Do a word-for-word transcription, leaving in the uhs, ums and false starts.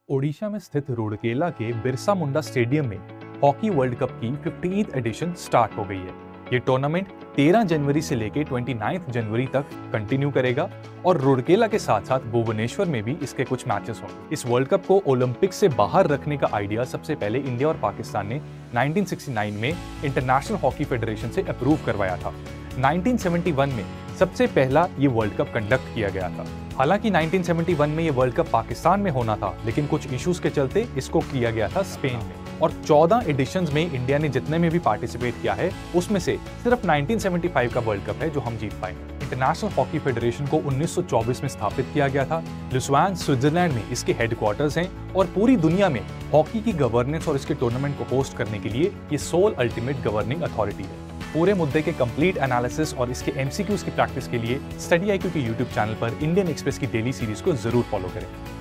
ओडिशा में स्थित रूरकेला के बिरसा मुंडा स्टेडियम में हॉकी वर्ल्ड कप की फिफ्टीन्थ एडिशन स्टार्ट हो गई है। ये टूर्नामेंट तेरह जनवरी से लेकर उनतीस जनवरी तक कंटिन्यू करेगा और रूरकेला के साथ साथ भुवनेश्वर में भी इसके कुछ मैचेस होंगे। इस वर्ल्ड कप को ओलंपिक से बाहर रखने का आइडिया सबसे पहले इंडिया और पाकिस्तान ने उन्नीस सौ उनहत्तर में इंटरनेशनल हॉकी फेडरेशन से अप्रूव करवाया था। उन्नीस सौ इकहत्तर में सबसे पहला ये वर्ल्ड कप कंडक्ट किया गया था। हालांकि उन्नीस सौ इकहत्तर में ये वर्ल्ड कप पाकिस्तान में होना था, लेकिन कुछ इश्यूज के चलते इसको किया गया था स्पेन में। और चौदह एडिशंस में इंडिया ने जितने में भी पार्टिसिपेट किया है, उसमें से सिर्फ उन्नीस सौ पचहत्तर का वर्ल्ड कप है जो हम जीत पाए। इंटरनेशनल हॉकी फेडरेशन को उन्नीस सौ चौबीस में स्थापित किया गया था। लुसवान स्विट्जरलैंड में इसके हेडक्वार्टर्स हैं और पूरी दुनिया में हॉकी की गवर्नेंस और इसके टूर्नामेंट को होस्ट करने के लिए ये सोल अल्टीमेट गवर्निंग अथॉरिटी है। पूरे मुद्दे के कंप्लीट एनालिसिस और इसके एमसीक्यूज की प्रैक्टिस के लिए स्टडी आई क्यू के यूट्यूब चैनल पर इंडियन एक्सप्रेस की डेली सीरीज को जरूर फॉलो करें।